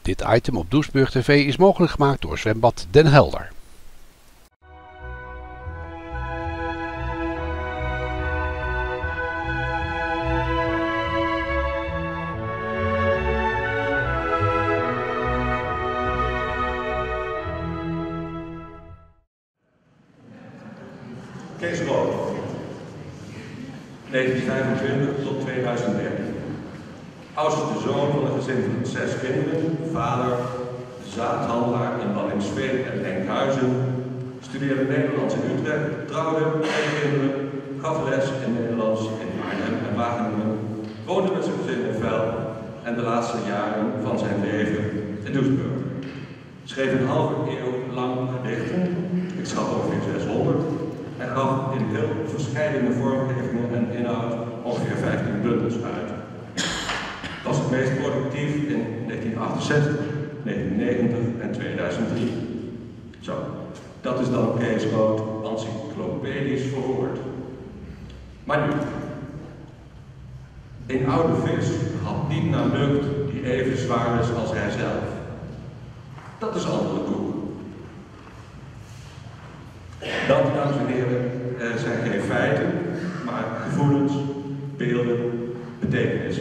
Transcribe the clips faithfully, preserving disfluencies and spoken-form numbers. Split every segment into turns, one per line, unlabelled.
Dit item op Doesburg T V is mogelijk gemaakt door Zwembad Den Helder.
Kees Rood, negentien vijfentwintig tot tweeduizend dertien. Oudste zoon van een gezin van zes kinderen, vader, zaadhandelaar in Waddinxveen en Enkhuizen, studeerde Nederlands in Utrecht, trouwde, twee kinderen, gaf les in Nederlands in Arnhem en Wageningen, woonde met zijn gezin in Velp en de laatste jaren van zijn leven in Doesburg. Schreef een halve eeuw lang gedichten, ik schat ongeveer zeshonderd, en gaf in heel verschillende vormgevingen en inhoud ongeveer vijftien bundels uit. Dat was het meest productief in negentien achtenzestig, negentien negentig en tweeduizend drie. Zo, dat is dan Kees Rood encyclopedisch verwoord. Maar nu, een oude vis had niet naar lucht die even zwaar is als hij zelf. Dat is andere koek. Dat, dames en heren, zijn geen feiten, maar gevoelens, beelden, betekenissen.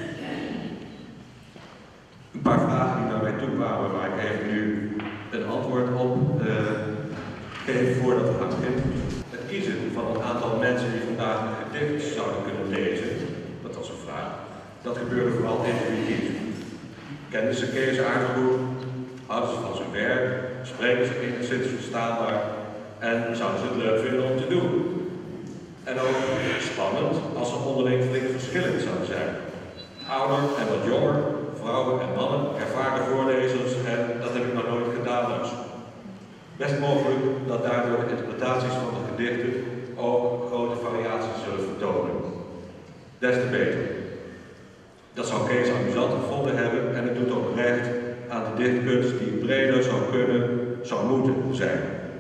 Een paar vragen die naar mij toe kwamen, waar ik even nu een antwoord op uh, geef voordat we gaan beginnen. Het kiezen van een aantal mensen die vandaag een gedicht zouden kunnen lezen, dat was een vraag, dat gebeurde vooral intuïtief. Kenden ze Kees aardig goed? Houden ze van zijn werk? Spreken ze enigszins verstaanbaar? En zouden ze het leuk vinden om te doen? En ook spannend als er onderling flink verschillend zouden zijn. Ouder en wat jonger, vrouwen en mannen, ervaren voorlezers en dat heb ik nog nooit gedaan dus. Best mogelijk dat daardoor de interpretaties van de gedichten ook grote variaties zullen vertonen. Des te beter. Dat zou Kees amusant gevonden hebben en het doet ook recht aan de dichtkunst die breder zou kunnen, zou moeten zijn.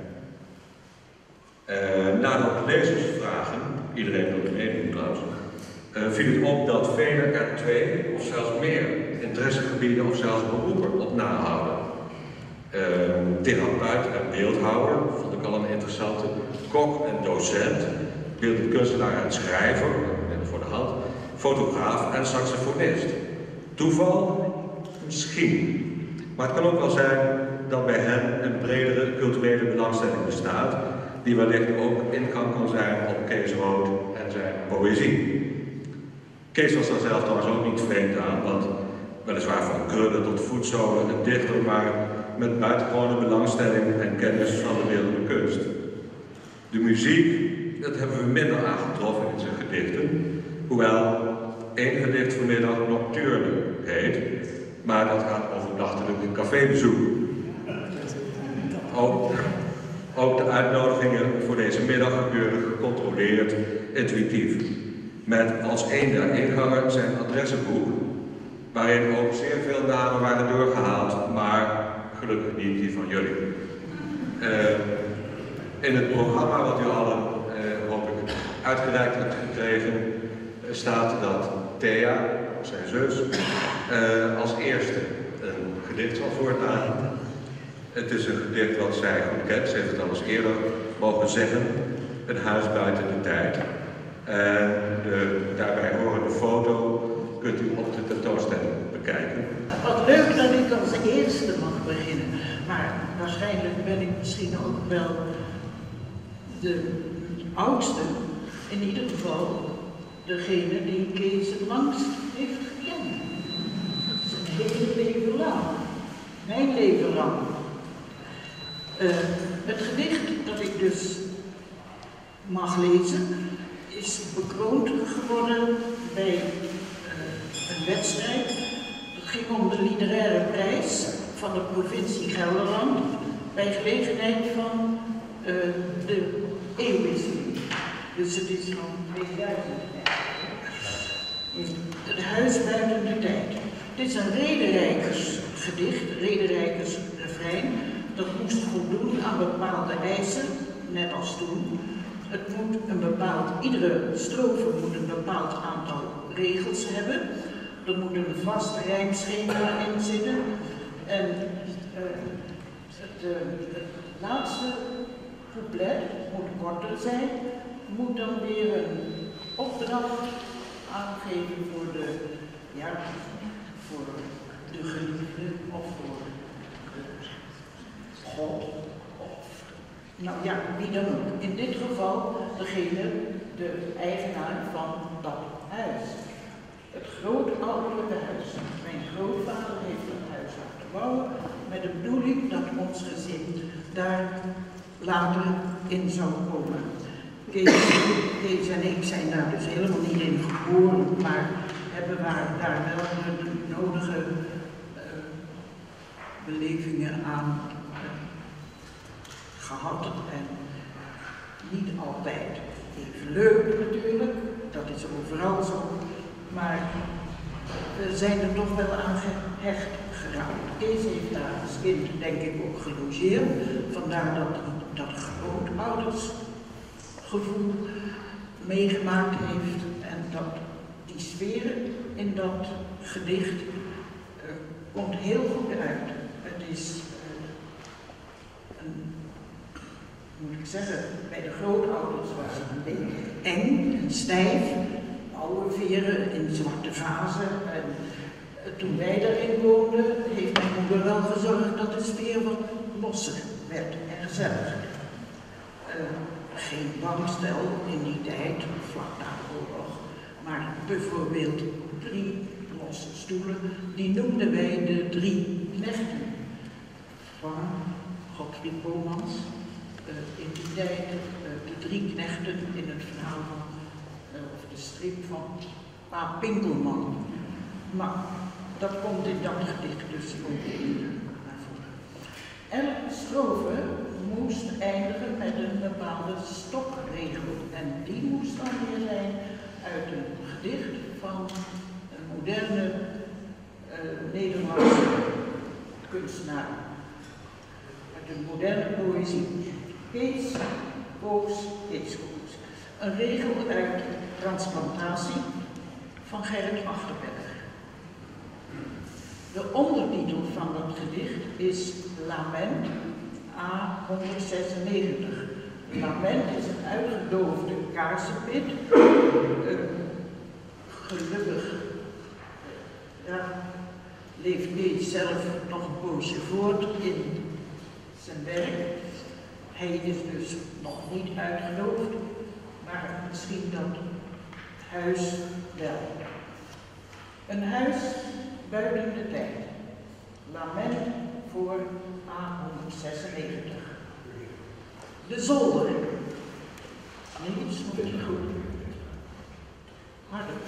Uh, nadat lezers vragen, iedereen wil het meedoen trouwens, uh, viel het op dat velen er twee of zelfs meer interessegebieden of zelfs beroepen op nahouden. Uh, therapeut en beeldhouwer vond ik al een interessante, kok en docent, beeldend kunstenaar en schrijver, net voor de hand, fotograaf en saxofonist. Toeval? Misschien. Maar het kan ook wel zijn dat bij hen een bredere culturele belangstelling bestaat, die wellicht ook ingang kan zijn op Kees Rood en zijn poëzie. Kees was daar zelf trouwens ook niet vreemd aan, want weliswaar van krullen tot voetzolen een dichter, maar met buitengewone belangstelling en kennis van de beeldende kunst. De muziek, dat hebben we minder aangetroffen in zijn gedichten, hoewel één gedicht vanmiddag Nocturne heet, maar dat gaat over nachtelijke cafébezoek. Ook, ook de uitnodigingen voor deze middag gebeuren gecontroleerd, intuïtief. Met als een der ingangen zijn adressenboek, waarin ook zeer veel namen waren doorgehaald, maar gelukkig niet die van jullie. Uh, in het programma wat u allen uh, hoop ik uitgereikt hebt gekregen, staat dat Thea, zijn zus, uh, als eerste een gedicht zal voordragen. Het is een gedicht wat zij goed kent, ze heeft het al eens eerder mogen zeggen, een huis buiten de tijd. En de daarbij horende foto kunt u op de tentoonstelling bekijken.
Wat leuk dat ik als eerste mag beginnen, maar waarschijnlijk ben ik misschien ook wel de oudste, in ieder geval degene die Kees het langst heeft gekend. Dat is een hele leven lang, mijn leven lang. Uh, het gedicht dat ik dus mag lezen is bekroond geworden bij uh, een wedstrijd. Het ging om de literaire prijs van de provincie Gelderland bij gelegenheid van uh, de eeuwwisseling. Dus het is van tweeduizend. Het huis buiten de tijd. Het is een rederijkersgedicht, rederijkersrefrein. Dat moest voldoen aan bepaalde eisen, net als toen. Het moet een bepaald, iedere strofe moet een bepaald aantal regels hebben. Er moet een vast rijmschema in zitten. couplet moet korter zijn, moet dan weer een opdracht aangeven voor de, ja, voor de geliefde of voor God. Of, nou ja, wie dan ook. In dit geval degene, de eigenaar van dat huis. Het grootouderlijke huis. Mijn grootvader heeft dat huis laten bouwen met de bedoeling dat ons gezin daar later in zou komen. Kees, Kees en ik zijn daar dus helemaal niet in geboren, maar hebben we daar wel de nodige uh, belevingen aan uh, gehad. En niet altijd even leuk natuurlijk, dat is overal zo, maar we zijn er toch wel aan gehecht geraakt. Kees heeft daar als kind denk ik ook gelogeerd, vandaar dat dat grootoudersgevoel meegemaakt heeft en dat die sfeer in dat gedicht uh, komt heel goed uit. Het is, uh, een, moet ik zeggen, bij de grootouders was het een beetje eng en stijf, oude veren in zwarte vazen. En uh, toen wij daarin woonden, heeft mijn moeder wel gezorgd dat de sfeer wat losser werd en gezelliger. Uh, geen bankstel in die tijd, vlak na de oorlog, maar bijvoorbeeld drie losse stoelen, die noemden wij de drie knechten van Godfried Bomans. Uh, in die tijd uh, de drie knechten in het verhaal van, uh, of de strip van Pa Pinkelman. Maar dat komt in dat gedicht dus ook in naar voren. Elke strofe moest eindigen met een bepaalde stokregel. En die moest dan weer zijn uit een gedicht van een moderne uh, Nederlandse kunstenaar. Uit een moderne poëzie. Kees Koos, Kees Koos. Een regel uit Transplantatie van Gerrit Achterberg. De ondertitel van dat gedicht is Lament A honderdzesennegentig. Lament is een uitgedoofde kaarsenpit. Uh, gelukkig ja, leeft Kees zelf nog een poosje voort in zijn werk. Hij is dus nog niet uitgedoofd, maar misschien dat huis wel. Een huis buiten de tijd. Lament voor A honderdzesennegentig. De zolder. Nee, dat is nog niet goed. Harder.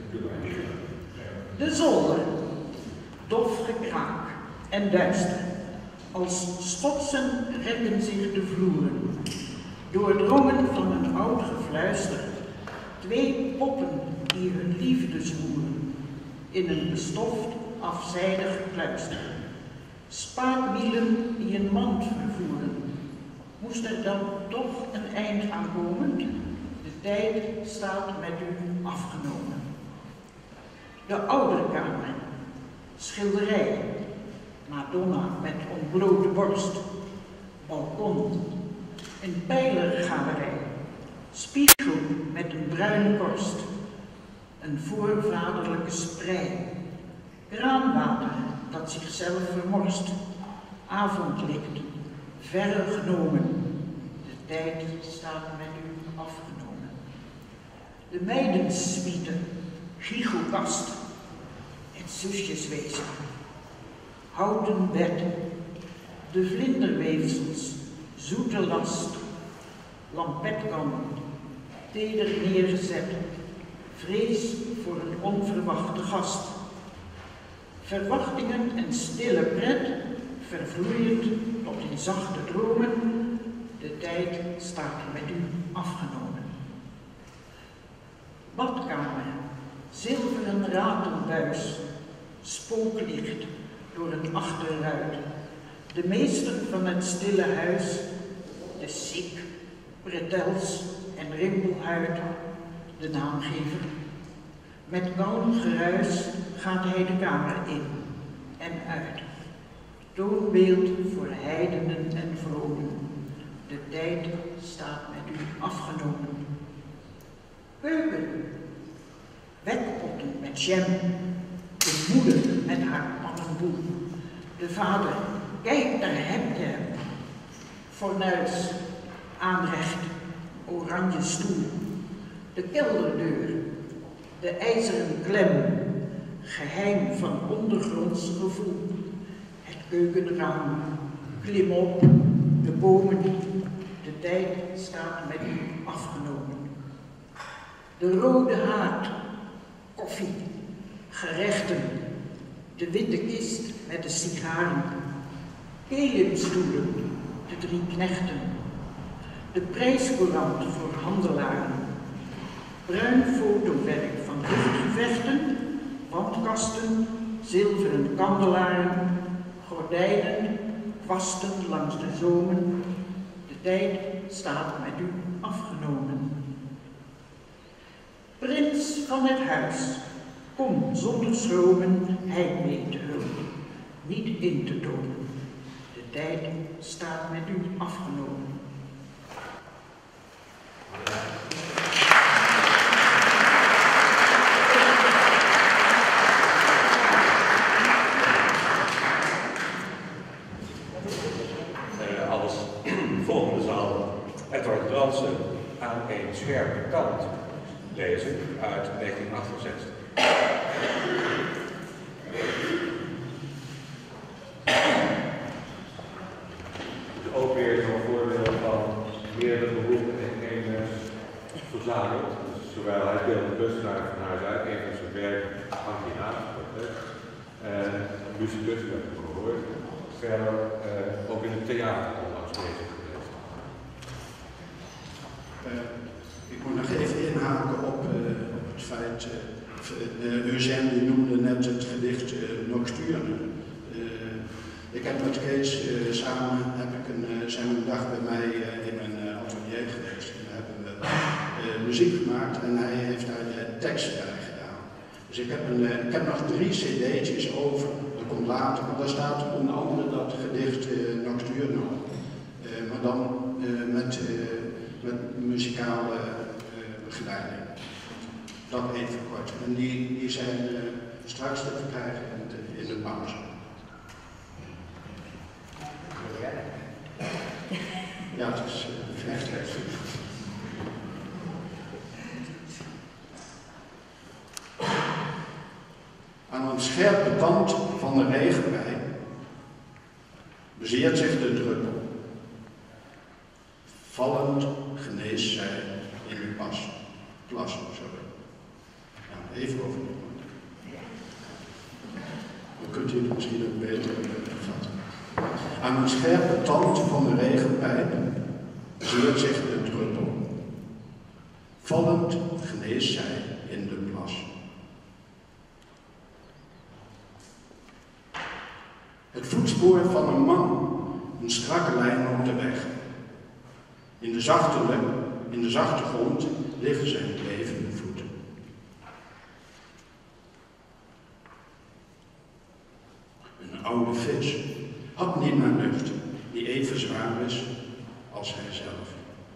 De zolder. Dof gekraak en duister. Als schotsen rekken zich de vloeren. Doordrongen van een oud gefluister. Twee poppen die hun liefde zwoeren. In een bestoft, afzijdig kluister. Spaakwielen die een mand vervoeren. Moest er dan toch een eind aan komen? De tijd staat met u afgenomen. De ouderkamer. Schilderij. Madonna met ontblote borst. Balkon. Een pijlergalerij. Spiegel met een bruine korst. Een voorvaderlijke sprei. Kraanwater dat zichzelf vermorst. Avondlicht. Verre genomen. De tijd staat met u afgenomen. De meidensuite. Giechelkast. Het zusjeswezen. Houten bed. De vlinderweefsels. Zoete last. Lampetkan. Teder neergezet. Vrees voor een onverwachte gast. Verwachtingen en stille pret, vervloeiend tot in zachte dromen, de tijd staat met u afgenomen. Badkamer, zilveren ratelbuis, spooklicht door het achterruit. De meester van het stille huis, de ziek, bretels en rimpelhuid, de naamgever. Met kalm geruis gaat hij de kamer in en uit. Toonbeeld voor heidenen en vromen. De tijd staat met u afgenomen. Keuken. Wekpotten met jam. De moeder met haar pannenboel. De vader, kijk daar heb je hem. Fornuis, aanrecht, oranje stoel. De kelderdeur, de ijzeren klem. Geheim van ondergronds gevoel. Het keukenraam, klim op, de bomen. De tijd staat met u afgenomen. De rode haard, koffie, gerechten, de witte kist met de sigaren, kelimstoelen, de drie knechten, de prijscourant voor handelaren, bruin fotowerk van luchtgevechten, wandkasten, zilveren kandelaren, gordijnen, kwasten langs de zomen. De tijd staat met u afgenomen. Prins van het huis, kom zonder schromen hij mee te hulp, niet in te tonen. De tijd staat met u afgenomen.
Uh, als volgende zal Edward Bransen aan een scherpe kant lezen uit negentien achtenzestig. Dus ook weer zo'n voorbeeld van meerdere beroepen in één mens verzameld. Dus zowel hij speelde kunstenaar van huis uit, een van zijn werk hangt hiernaast. En muzikus werd ik gehoord. Verder uh, ook in het theater onlangs bezig geweest.
Uh, ik moet nog even inhaken op, uh, op het feit, uh, uh, Eugène die noemde net het gedicht uh, Nocturne. Uh, ik heb met Kees uh, samen, heb ik een, uh, zijn een dag bij mij uh, in mijn uh, atelier geweest. En daar hebben we uh, muziek gemaakt en hij heeft daar de teksten bij gedaan. Dus ik heb, een, uh, ik heb nog drie cd'tjes over, dat komt later, maar daar staat onder andere dat gedicht uh, Nocturne op. Uh, maar dan uh, met, uh, met muzikale uh, begeleiding. Dat even kort. En die, die zijn uh, straks te verkrijgen in de, in de pauze. Ja, het is uh, echt. Aan een scherpe tand van de regenwei bezeert zich de druppel. Vallend geneest zij in uw pas. Plas, sorry. Ja, even overnemen. Dan kunt u het misschien ook beter vatten. Aan een scherpe tand van de regenpijp bezeert zich de druppel. Vallend geneest zij in de plas. Het voetspoor van een man, een strakke lijn op de weg. In de zachte, in de zachte grond liggen zijn levende voeten. Een oude vis had niet naar lucht, die even zwaar is als hij zelf.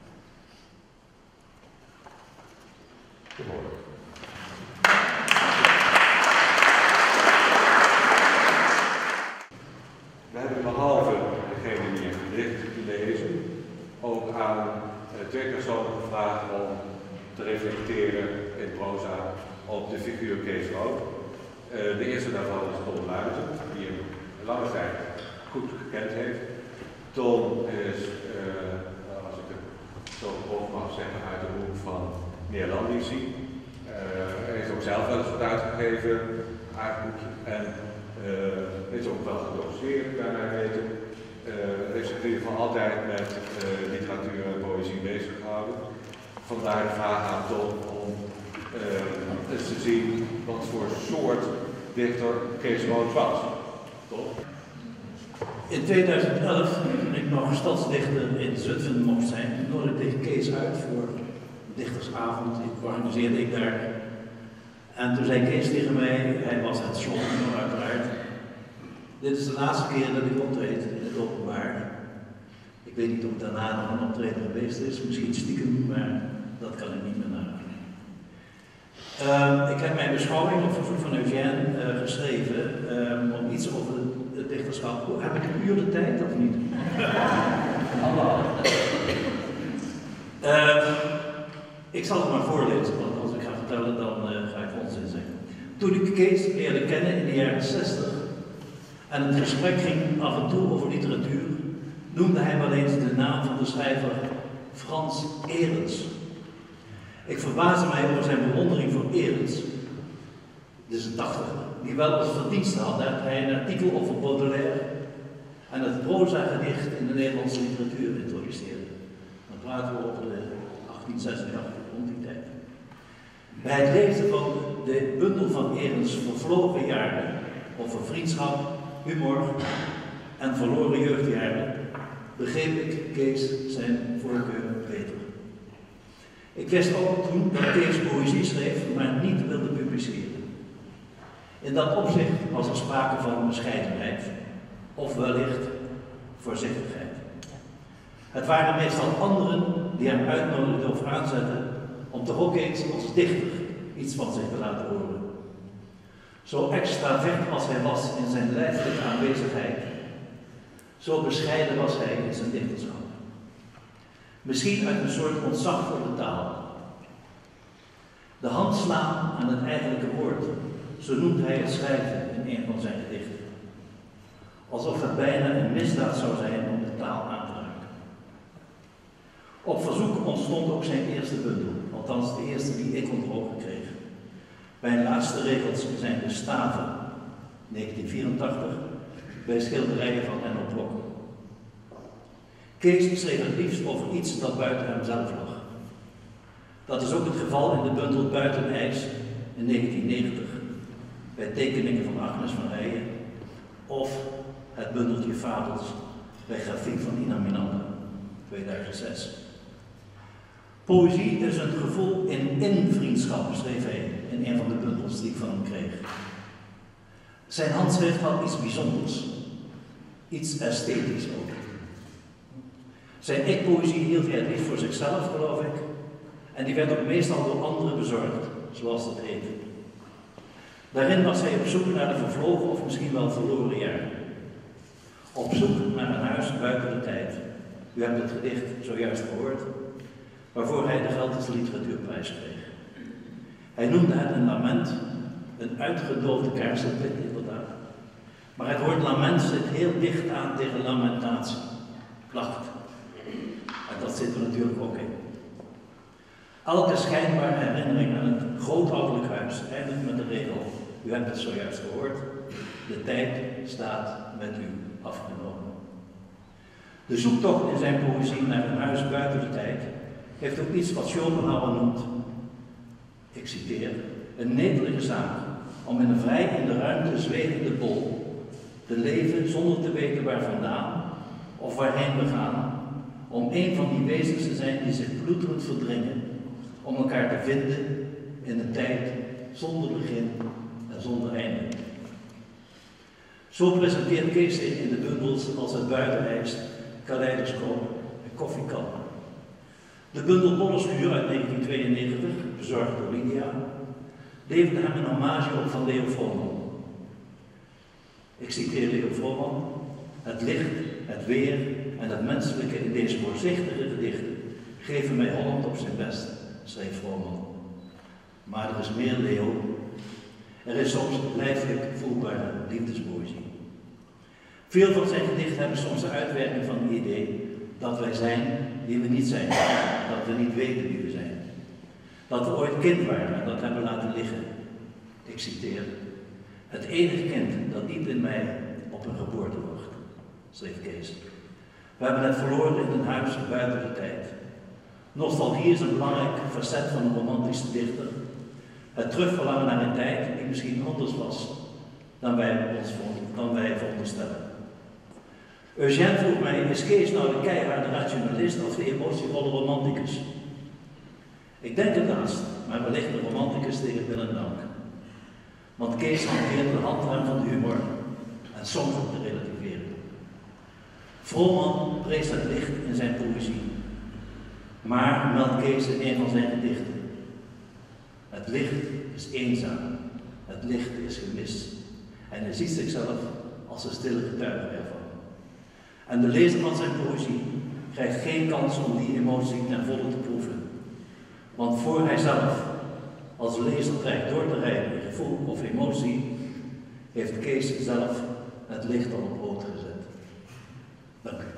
We hebben behalve degene die een gedicht lezen, ook aan uh, twee personen gevraagd om te reflecteren in proza op de figuur Kees Rood. Uh, de eerste daarvan is Tom Luijten, die hem lange tijd goed gekend heeft. Tom is, uh, als ik het zo grof mag zeggen, uit de hoek van Neerlandici. Uh, hij heeft ook zelf wel eens wat uitgegeven, aardboekje. En uh, is ook wel gedoseerd, bij mij weten. Uh, heeft zich in ieder geval altijd met uh, literatuur en poëzie bezig gehouden. Vandaar de vraag aan Tom om uh, eens te zien wat voor soort dichter Kees Rood was. Tom?
In tweeduizend elf, toen ik nog stadsdichter in Zutphen mocht zijn, nodigde ik Kees uit voor een dichtersavond. Die organiseerde ik daar. En toen zei Kees tegen mij, hij was het slotnummer uiteraard. Dit is de laatste keer dat ik optreed in het openbaar. Ik weet niet of daarna nog een optreden geweest is, misschien stiekem, maar dat kan ik niet meer nagaan. Uh, ik heb mijn beschouwing op verzoek van Eugène uh, geschreven uh, om iets over het dichterschap. Oh, heb ik een uur de tijd of niet? uh, ik zal het maar voorlezen, want als ik ga vertellen dan uh, ga ik onzin zeggen. Toen ik Kees leerde kennen in de jaren zestig en het gesprek ging af en toe over literatuur, noemde hij wel eens de naam van de schrijver Frans Erens. Ik verbaasde mij over zijn bewondering voor Erens, dit is een tachtiger, die wel als verdienste had dat hij een artikel over Baudelaire en het proza-gedicht in de Nederlandse literatuur introduceerde. Dan praten we over de achttien zesentachtig, rond die tijd. Bij het lezen van de bundel van Erens Vervlogen jaren, over vriendschap, humor en verloren jeugdjaren, begreep ik Kees zijn voorkeur beter. Ik wist ook toen dat Kees poëzie schreef, maar niet wilde publiceren. In dat opzicht was er sprake van bescheidenheid, of wellicht voorzichtigheid. Het waren meestal anderen die hem uitnodigden of aanzetten om toch ook eens als dichter iets van zich te laten horen. Zo extravert als hij was in zijn lijfelijke aanwezigheid, zo bescheiden was hij in zijn dichterschap. Misschien uit een soort ontzag voor de taal. De hand slaan aan het eigenlijke woord, zo noemt hij het schrijven in een van zijn gedichten. Alsof het bijna een misdaad zou zijn om de taal aan te raken. Op verzoek ontstond ook zijn eerste bundel, althans de eerste die ik onder ogen kreeg. Mijn laatste regels zijn de Staven, negentien vierentachtig, bij schilderijen van Enno Blokker. Kees schreef het liefst over iets dat buiten hem zelf lag. Dat is ook het geval in de bundel Buitenijs in negentien negentig, bij tekeningen van Agnes van Rijen, of het bundeltje Fabels bij grafiek van Ina Minander, tweeduizend zes. Poëzie is een gevoel in invriendschap, schreef hij in een van de bundels die ik van hem kreeg. Zijn handschrift had iets bijzonders, iets esthetisch ook. Zijn ik-poëzie hield hij het liefst voor zichzelf, geloof ik, en die werd ook meestal door anderen bezorgd, zoals dat heet. Daarin was hij op zoek naar de vervlogen of misschien wel verloren jaren. Op zoek naar een huis buiten de tijd. U hebt het gedicht zojuist gehoord, waarvoor hij de Gelderse Literatuurprijs kreeg. Hij noemde het een lament, een uitgedoofde kaarsenpit inderdaad. Maar het woord lament zit heel dicht aan tegen lamentatie, klacht. En dat zit er natuurlijk ook in. Elke schijnbare herinnering aan het grootouderlijk huis eindigt met de regel, u hebt het zojuist gehoord, de tijd staat met u afgenomen. De zoektocht in zijn poëzie naar een huis buiten de tijd heeft ook iets wat Schopenhauer noemt, ik citeer, een netelige zaak om in een vrij in de ruimte zwevende bol te leven zonder te weten waar vandaan of waarheen we gaan, om een van die wezens te zijn die zich ploeterend verdringen, om elkaar te vinden in een tijd zonder begin en zonder einde. Zo presenteert Kees zich in de bundels als het buitenijs, kaleidoscoop en koffiekan. De bundel Bollenschuur uit negentien tweeënnegentig, bezorgd door Lydia, leverde hem een hommage op van Leo Vrooman. Ik citeer Leo Vrooman: het licht, het weer en het menselijke in deze voorzichtige gedichten geven mij Holland op zijn best, schreef Vrooman. Maar er is meer, Leo. Er is soms lijfelijk voelbare liefdespoëzie. Veel van zijn gedichten hebben soms de uitwerking van het idee dat wij zijn wie we niet zijn, dat we niet weten wie we zijn. Dat we ooit kind waren en dat hebben laten liggen. Ik citeer: het enige kind dat diep in mij op een geboorte wacht, schreef Kees. We hebben het verloren in een huis buiten de tijd. Nostalgie is een belangrijk facet van een romantische dichter. Het terugverlangen naar een tijd die misschien anders was dan wij, ons, dan wij veronderstellen. Eugène vroeg mij, is Kees nou de keiharde rationalist of de emotievolle romanticus? Ik denk het laatste, maar wellicht de romanticus tegen wil en dank. Want Kees hanteerde de handrem van de humor en soms ook de relativering. Vrooman prees het licht in zijn poëzie. Maar meldt Kees in een van zijn gedichten: het licht is eenzaam, het licht is gemist. En hij ziet zichzelf als een stille getuige ervan. En de lezer van zijn poëzie krijgt geen kans om die emotie ten volle te proeven. Want voor hij zelf als lezer krijgt door te rijden in gevoel of emotie, heeft Kees zelf het licht al op rood gezet. Dank u.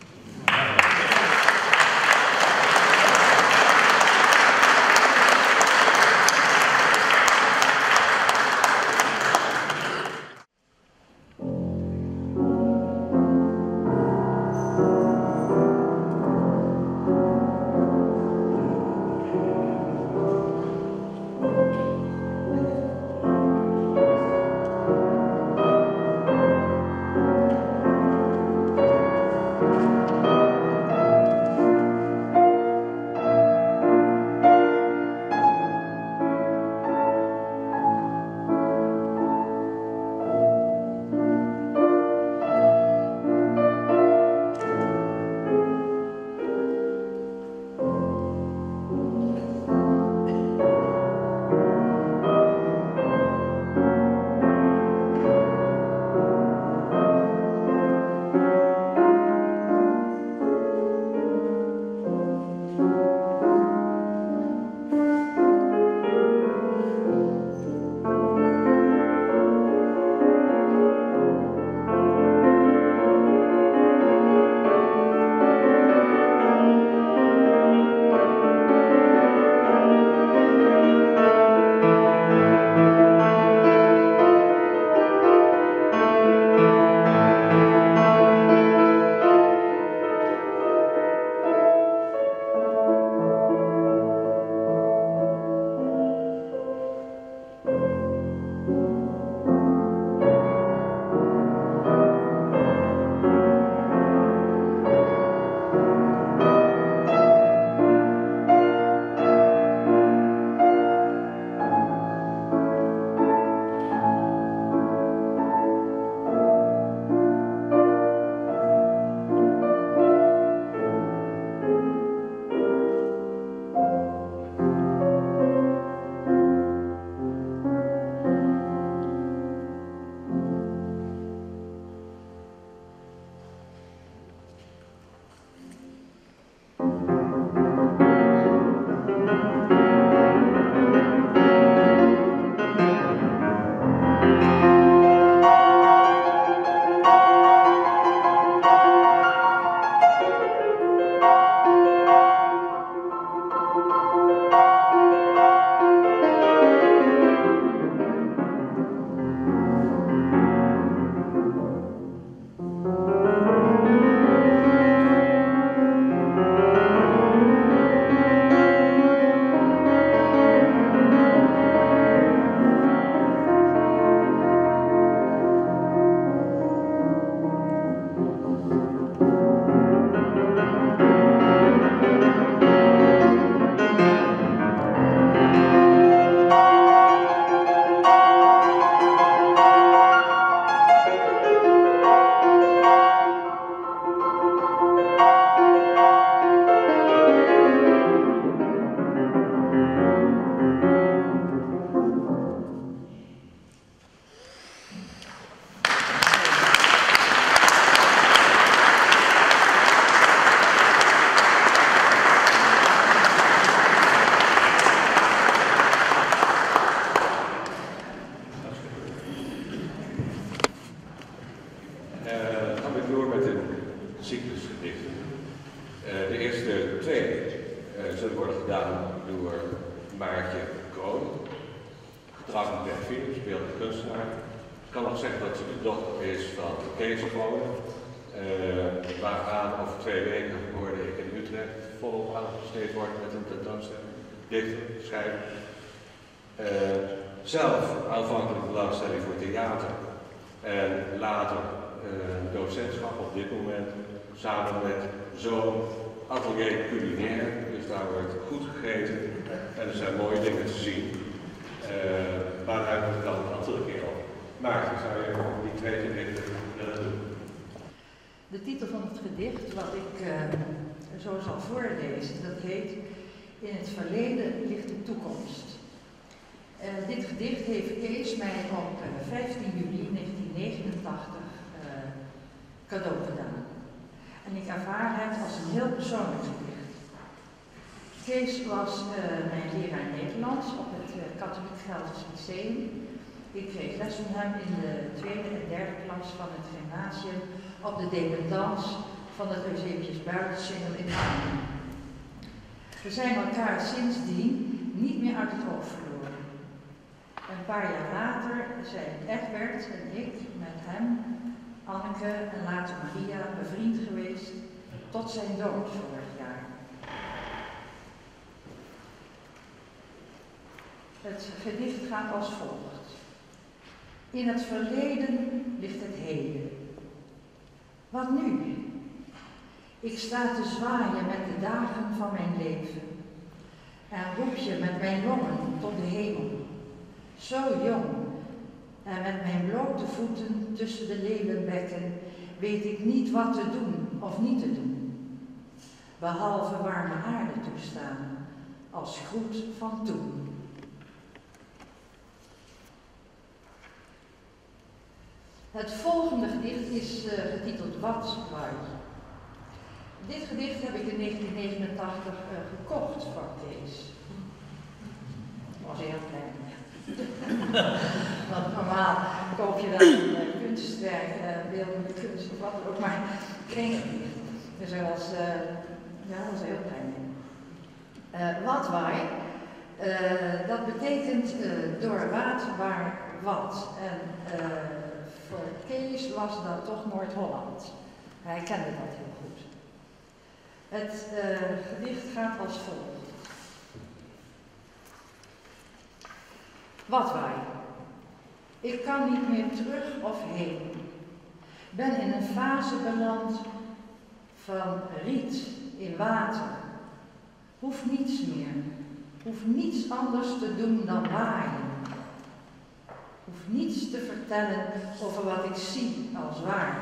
Ik kan nog zeggen dat ze de dochter is van Kees Kroon, uh, waaraan over twee weken hoorde ik in Utrecht volop aanbesteed wordt met een tentoonstelling, dichter, schrijver. Uh, zelf aanvankelijk belangstelling voor theater en later uh, docentschap op dit moment, samen met zo'n atelier culinair, dus daar wordt goed gegeten en er zijn mooie dingen te zien. Uh, waaruit we dan een andere keer op. Maar ik zou je die twee gedichten willen doen.
De titel van het gedicht, wat ik uh, zo zal voorlezen, dat heet In het verleden ligt de toekomst. Uh, dit gedicht heeft Kees mij op uh, vijftien juli negentien negenentachtig uh, cadeau gedaan. En ik ervaar het als een heel persoonlijk gedicht. Kees was uh, mijn leraar Nederlands op het uh, Katholiek Geldersch Lyceum. Ik kreeg les van hem in de tweede en derde klas van het gymnasium op de dependance van het Eusebius Buitensingel in Arnhem. We zijn elkaar sindsdien niet meer uit het oog verloren. Een paar jaar later zijn Egbert en ik met hem, Anneke en later Maria bevriend geweest tot zijn dood vorig jaar. Het gedicht gaat als volgt. In het verleden ligt het heden. Wat nu? Ik sta te zwaaien met de dagen van mijn leven en roep je met mijn longen tot de hemel. Zo jong en met mijn blote voeten tussen de leeuwenbekken weet ik niet wat te doen of niet te doen, behalve warme aarde toestaan als groet van toen. Het volgende gedicht is uh, getiteld Wat Waait. Dit gedicht heb ik in negentien negenentachtig uh, gekocht van Kees. Dat was heel klein. Want normaal koop je wel een uh, kunstwerk, uh, beeldende kunst of wat ook, maar geen gedicht. Dus dat was, uh, ja, dat was heel klein. Uh, wat waai, uh, dat betekent uh, door waat waar wat. En, uh, voor Kees was dat toch Noord-Holland. Hij kende dat heel goed. Het uh, gedicht gaat als volgt. Wat waai. Ik kan niet meer terug of heen. Ben in een fase beland van riet in water. Hoef niets meer. Hoef niets anders te doen dan waaien. Hoef niets te vertellen over wat ik zie als waar.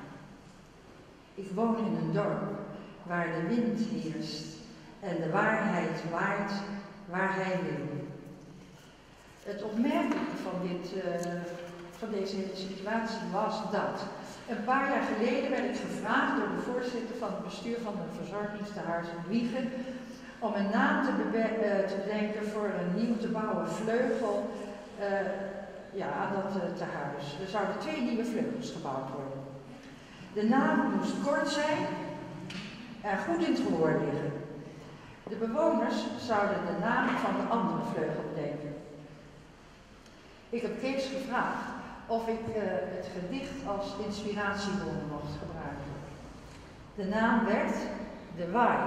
Ik woon in een dorp waar de wind heerst en de waarheid waait waar hij wil. Het opmerkelijke van, dit, uh, van deze hele situatie was dat een paar jaar geleden werd ik gevraagd door de voorzitter van het bestuur van een verzorgingstehuis in Wijchen om een naam te, uh, te bedenken voor een nieuw te bouwen vleugel. Uh, Ja, aan dat uh, tehuis. Er zouden twee nieuwe vleugels gebouwd worden. De naam moest kort zijn en goed in het gehoor liggen. De bewoners zouden de naam van de andere vleugel bedenken. Ik heb Kees gevraagd of ik uh, het gedicht als inspiratiebron mocht gebruiken. De naam werd De Waai.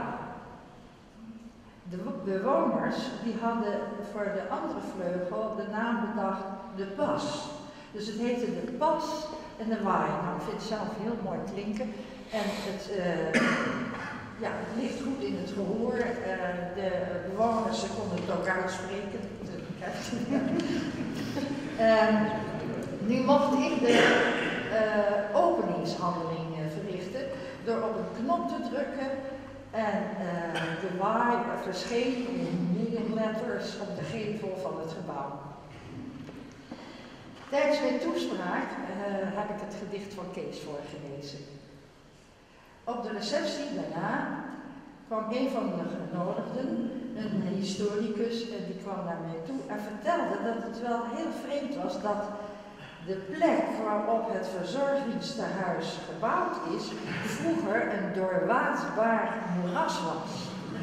De bewoners die hadden voor de andere vleugel de naam bedacht De Pas. Dus het heette De Pas en De Waai. Nou, ik vind het zelf heel mooi klinken. En het, uh, ja, het ligt goed in het gehoor. Uh, de bewoners konden het ook uitspreken. uh, nu mocht ik de uh, openingshandeling uh, verrichten door op een knop te drukken. En uh, de waai verscheen in neonletters op de gevel van het gebouw. Tijdens mijn toespraak uh, heb ik het gedicht van Kees voorgelezen. Op de receptie daarna kwam een van de genodigden, een historicus, en die kwam naar mij toe en vertelde dat het wel heel vreemd was dat de plek waarop het verzorgingstehuis gebouwd is, vroeger een doorwaadbaar moeras was.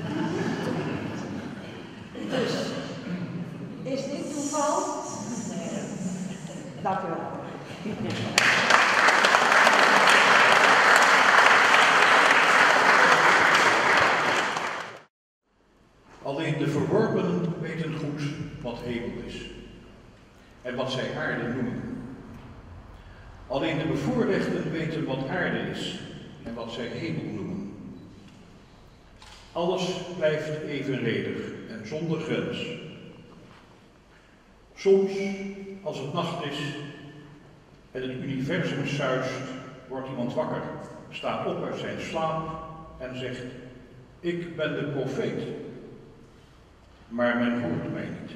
Dus, is dit toeval? Nee. Dank u wel.
Alleen de verworpenen weten goed wat hemel is en wat zij aarde noemen. Alleen de bevoorrechten weten wat aarde is en wat zij hemel noemen. Alles blijft evenredig en zonder grens. Soms, als het nacht is en het universum suist, wordt iemand wakker, staat op uit zijn slaap en zegt: ik ben de profeet, maar men hoort mij niet.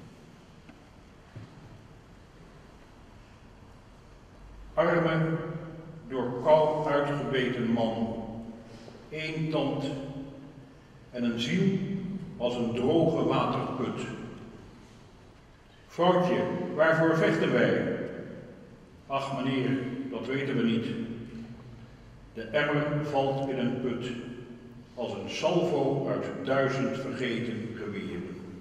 Arme, door kou uitgebeten man, één tand en een ziel als een droge waterput. Vrouwtje, waarvoor vechten wij? Ach meneer, dat weten we niet. De emmer valt in een put, als een salvo uit duizend vergeten geweren.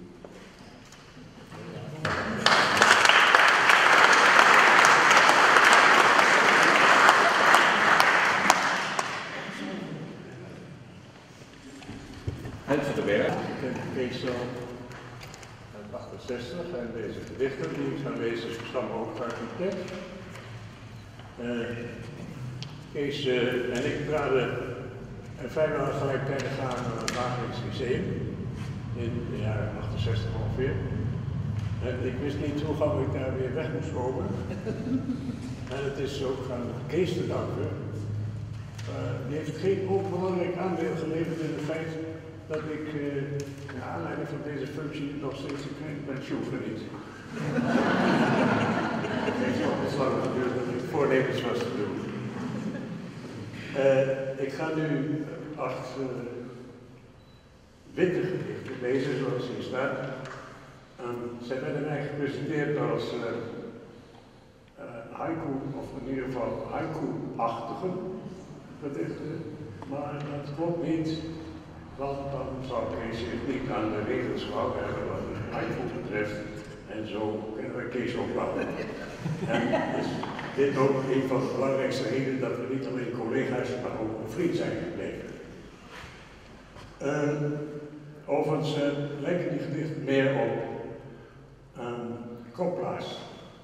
Hans de Berg. Ik ken Kees zo uit achtenzestig en deze gedichten die ik zou lezen stammen ook uit een tekst. Uh, Kees uh, en ik traden uh, vrijwel gelijktijdig aan naar het Wageningen Lyceum in de jaren achtenzestig ongeveer. En ik wist niet hoe gauw ik daar weer weg moest komen. En het is ook aan Kees te danken. Uh, die heeft geen onbelangrijk aandeel geleverd in het feit dat ik uh, naar aanleiding van deze functie nog steeds een pensioen geniet. Het heeft nog iets langer geduurd dan ik voornemens was te doen. Uh, ik ga nu acht uh, witte gedichten lezen zoals hier staat. Um, zij werden mij gepresenteerd als uh, uh, haiku, of in ieder geval haiku-achtige gedichten, maar dat klopt niet. Want dan zou Kees zich niet aan de regels gehouden hebben wat het haiku betreft. En zo kennen we Kees ook wel. En is dit ook een van de belangrijkste redenen dat we niet alleen collega's, maar ook een vriend zijn gebleven. Uh, overigens uh, lijken die gedichten meer op um, koplaars.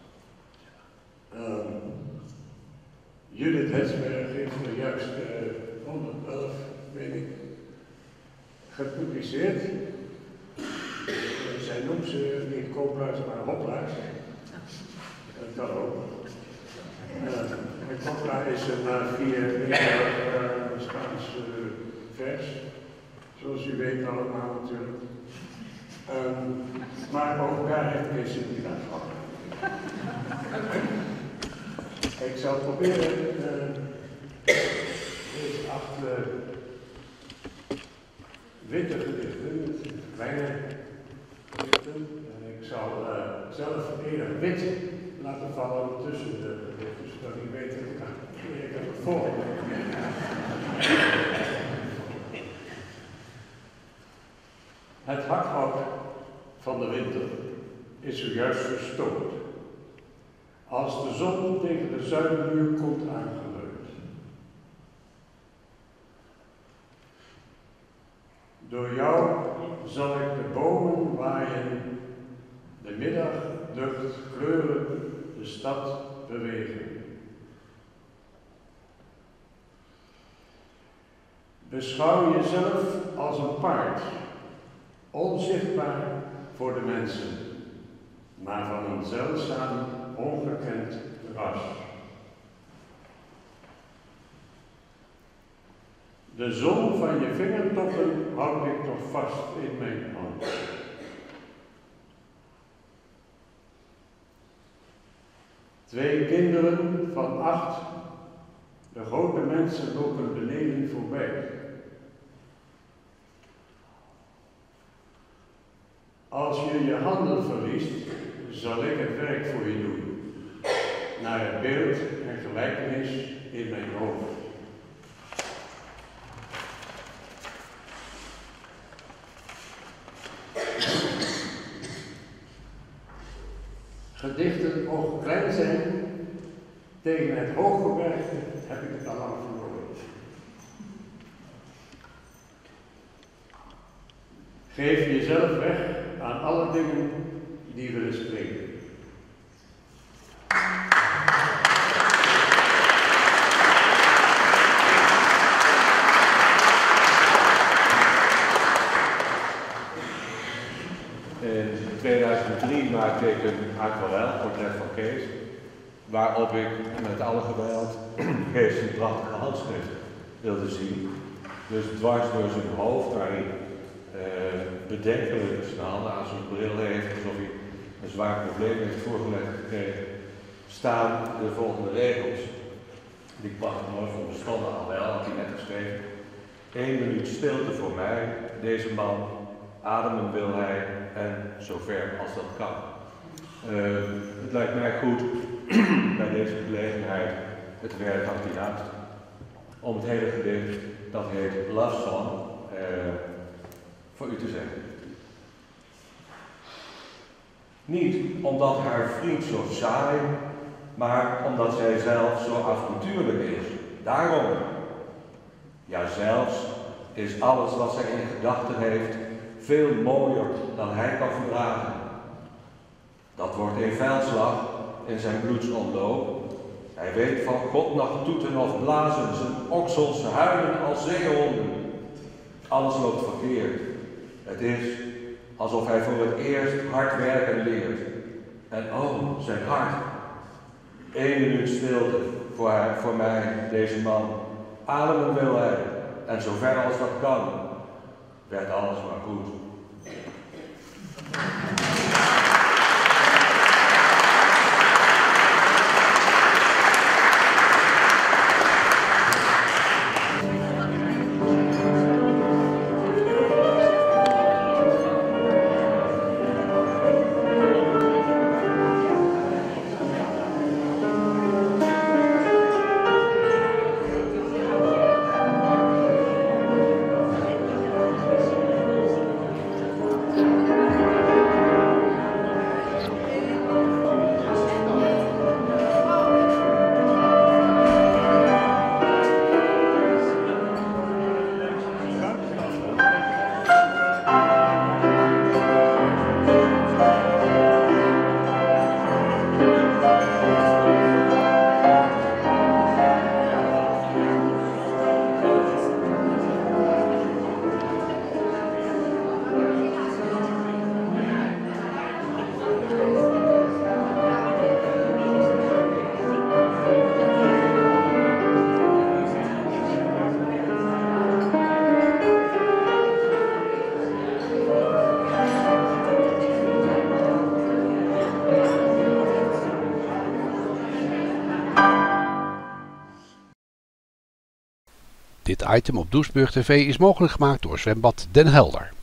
Um, Judith Hetsberg heeft er juist uh, honderdelf, weet ik, gepubliceerd. Zij noemt ze niet koplaars, maar hoplaars. Dat kan ook. Uh, een koplaar is een na vier uh, Spaans uh, vers, zoals u weet allemaal natuurlijk. Um, maar ook daar heeft Kees het niet aan van. Ik zal proberen uh, deze acht uh, witte gedichten, kleine gedichten, en ik zal uh, zelf enig wit laten vallen tussen de gedichten, zodat ik weet dat ik kan. Ik heb het volgende. Het hakhout van de winter is zojuist verstoord, als de zon tegen de zuidenmuur komt aangeleund. Door jou zal ik de bomen waaien, de middaglucht kleuren, de stad bewegen. Beschouw jezelf als een paard, onzichtbaar voor de mensen, maar van een zeldzaam, ongekend ras. De zon van je vingertoppen houd ik nog vast in mijn hand. Twee kinderen van acht, de grote mensen lopen beneden voorbij. Als je je handen verliest, zal ik het werk voor je doen, naar het beeld en gelijkenis in mijn hoofd. Gedichten mogen klein zijn, tegen het hooggebergte heb ik het al lang verloren. Geef jezelf weg aan alle dingen die willen spreken. In tweeduizend drie maakte ik een aquarelportret van Kees.
waarop ik met alle geweld geen prachtige handschrift wilde zien. Dus dwars door zijn hoofd, waar hij uh, bedenkelijk snel aan zijn bril heeft, alsof hij een zwaar probleem heeft voorgelegd gekregen, staan de volgende regels. Die prachtig mooi voor bestonden al wel, had hij net geschreven. Eén minuut stilte voor mij, deze man, ademen wil hij en zover als dat kan. Uh, het lijkt mij goed bij deze gelegenheid, het werk van Pilaat, om het hele gedicht, dat heet Love Song, uh, voor u te zeggen. Niet omdat haar vriend zo saai, maar omdat zij zelf zo avontuurlijk is. Daarom. Ja, zelfs is alles wat zij in gedachten heeft veel mooier dan hij kan verdragen. Dat wordt een veldslag in zijn bloedsomloop. Hij weet van God nog toeten of blazen, zijn oksels huilen als zeehonden. Alles loopt verkeerd. Het is alsof hij voor het eerst hard werken leert. En oh, zijn hart. Eén minuut stilte voor, hij, voor mij, deze man. Ademen wil hij, en zover als dat kan, werd alles maar goed.
Dit item op Doesburg T V is mogelijk gemaakt door Zwembad Den Helder.